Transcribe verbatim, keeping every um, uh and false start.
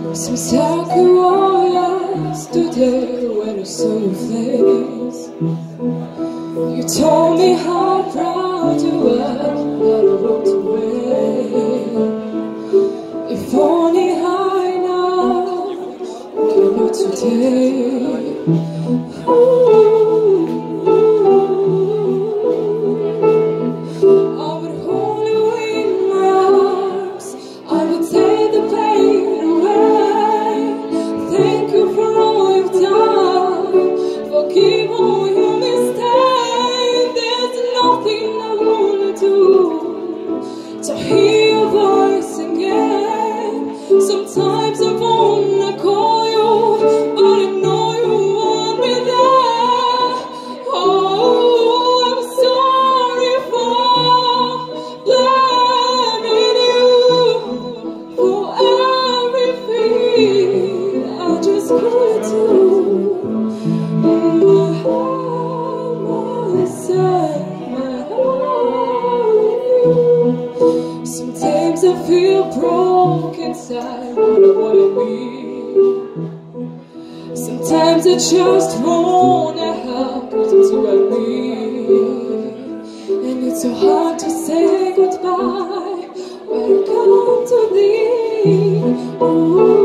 Seems like a while yesterday when I saw your face. You told me how proud you were that I walked away. If only I know you know today. Ooh. I would hold you in my arms, I would take the pain away. Thank you for all you've done, forgive all your mistakes. There's nothing I wanna do to hear your voice again. Sometimes I wanna call you, but I know you want me there. Oh, I'm sorry for blaming you for everything I just couldn't do. My heart, myself, my heart. Sometimes I feel broken inside, what I wanna be. Sometimes I just wanna help to help me. And it's so hard to say goodbye when I come to thee. Ooh.